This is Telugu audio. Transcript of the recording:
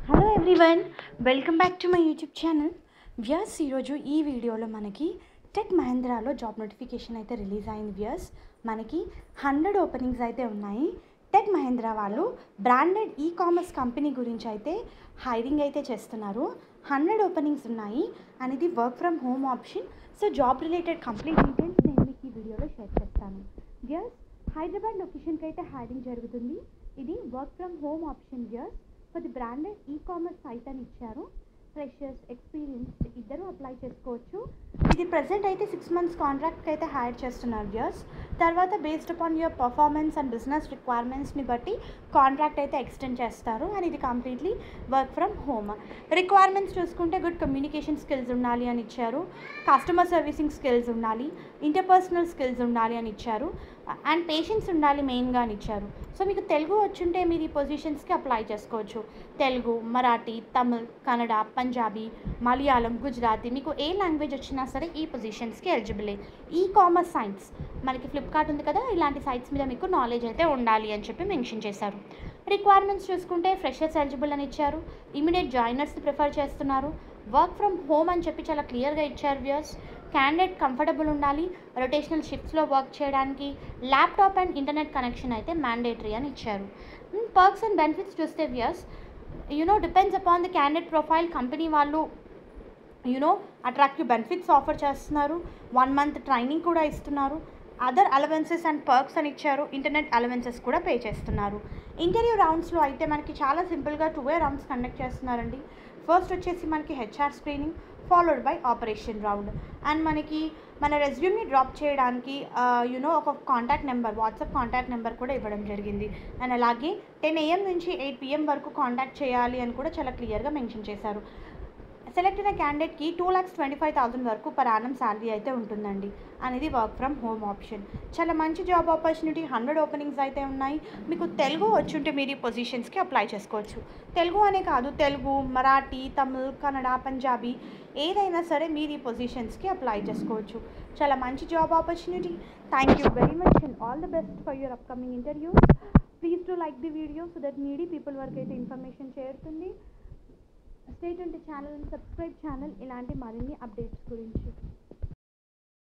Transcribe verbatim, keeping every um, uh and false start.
Hello everyone, welcome back to my YouTube channel. Viewers, ఈరోజు ఈ వీడియోలో మనకి టెక్ మహీంద్రాలో జాబ్ నోటిఫికేషన్ అయితే రిలీజ్ అయింది. వ్యూయర్స్, మనకి హండ్రెడ్ ఓపెనింగ్స్ అయితే ఉన్నాయి. టెక్ మహీంద్రా వాళ్ళు బ్రాండెడ్ ఈ కామర్స్ కంపెనీ గురించి అయితే హైరింగ్ అయితే చేస్తున్నారు. హండ్రెడ్ ఓపెనింగ్స్ ఉన్నాయి అండ్ ఇది work from home option. So job related complete details నేను మీకు ఈ వీడియోలో షేర్ చేస్తాను. వ్యూయర్స్, హైదరాబాద్ లొకేషన్కి అయితే హైరింగ్ జరుగుతుంది. ఇది work from home option. Viewers, for the branded ecommerce site అని ఇచ్చారు. ఫ్రెషర్స్, ఎక్స్పీరియన్స్డ్ ఇద్దరు అప్లై చేసుకోవచ్చు. ఇది ప్రజెంట్ అయితే సిక్స్ మంత్స్ కాంట్రాక్ట్కి అయితే హైర్ చేస్తున్నారు. వ్యూయర్స్, తర్వాత based upon your performance and business రిక్వైర్మెంట్స్ని బట్టి కాంట్రాక్ట్ అయితే ఎక్స్టెండ్ చేస్తారు అండ్ ఇది completely work from home. Requirements చూసుకుంటే గుడ్ కమ్యూనికేషన్ స్కిల్స్ ఉండాలి అని ఇచ్చారు, కస్టమర్ సర్వీసింగ్ స్కిల్స్ ఉండాలి, ఇంటర్పర్సనల్ స్కిల్స్ ఉండాలి అని ఇచ్చారు అండ్ పేషెన్స్ ఉండాలి మెయిన్గా అని ఇచ్చారు. సో మీకు తెలుగు వచ్చుంటే మీరు ఈ పొజిషన్స్కి అప్లై చేసుకోవచ్చు. తెలుగు, మరాఠీ, తమిళ్, కన్నడ, పంజాబీ, మలయాళం, గుజరాతీ, మీకు ఏ లాంగ్వేజ్ వచ్చినా సరే ఈ పొజిషన్స్కి ఎలిజిబులే. ఈ కామర్స్ సైట్స్ మనకి ఫ్లిప్కార్ట్ ఉంది కదా, ఇలాంటి సైట్స్ మీద మీకు నాలెడ్జ్ అయితే ఉండాలి అని చెప్పి మెన్షన్ చేశారు. రిక్వైర్మెంట్స్ చూసుకుంటే ఫ్రెషర్స్ ఎలిజిబుల్ అని ఇచ్చారు, ఇమీడియట్ జాయినర్స్ని ప్రిఫర్ చేస్తున్నారు, వర్క్ ఫ్రమ్ హోమ్ అని చెప్పి చాలా క్లియర్గా ఇచ్చారు. వ్యూయర్స్, క్యాండిడేట్ కంఫర్టబుల్ ఉండాలి, రొటేషనల్ షిఫ్ట్స్లో వర్క్ చేయడానికి ల్యాప్టాప్ అండ్ ఇంటర్నెట్ కనెక్షన్ అయితే మ్యాండేటరీ అని ఇచ్చారు. పర్క్స్ అండ్ బెనిఫిట్స్ చూస్తే viewers, you know depends upon the candidate profile. Company వాళ్ళు యూనో అట్రాక్టివ్ బెనిఫిట్స్ ఆఫర్ చేస్తున్నారు, వన్ మంత్ ట్రైనింగ్ కూడా ఇస్తున్నారు, అదర్ అలవెన్సెస్ అండ్ పర్క్స్ అని ఇచ్చారు, ఇంటర్నెట్ అలవెన్సెస్ కూడా పే చేస్తున్నారు. ఇంటర్వ్యూ రౌండ్స్లో అయితే మనకి చాలా సింపుల్గా టూ వే రౌండ్స్ కండక్ట్ చేస్తున్నారండి. ఫస్ట్ వచ్చేసి మనకి HR screening followed by operation round and మనకి మన రెజ్యూమ్ని డ్రాప్ చేయడానికి యూనో ఒక contact number, WhatsApp contact number కూడా ఇవ్వడం జరిగింది అండ్ అలాగే టెన్ ఏఎం నుంచి ఎయిట్ పిఎం వరకు కాంటాక్ట్ చేయాలి అని కూడా చాలా క్లియర్గా మెన్షన్ చేశారు. సెలెక్ట్ అయిన క్యాండిడేట్కి two lakhs twenty five thousand వరకు పర్ యానం శాలరీ అయితే ఉంటుందండి అనేది వర్క్ ఫ్రమ్ హోమ్ ఆప్షన్. చాలా మంచి జాబ్ ఆపర్చునిటీ, హండ్రెడ్ ఓపెనింగ్స్ అయితే ఉన్నాయి. మీకు తెలుగు వచ్చుంటే మీరు ఈ పొజిషన్స్కి అప్లై చేసుకోవచ్చు. తెలుగు అనే కాదు, తెలుగు, మరాఠీ, తమిళ్, కన్నడ, పంజాబీ ఏదైనా సరే మీరు ఈ పొజిషన్స్కి అప్లై చేసుకోవచ్చు. చాలా మంచి job opportunity. Thank you very much and all the best for your upcoming interviews. Please to like the video so that needy people వరకు అయితే ఇన్ఫర్మేషన్ చేరుతుంది. Stay tuned channel, subscribe channel ఇలాంటి మరిన్ని అప్డేట్స్ గురించి.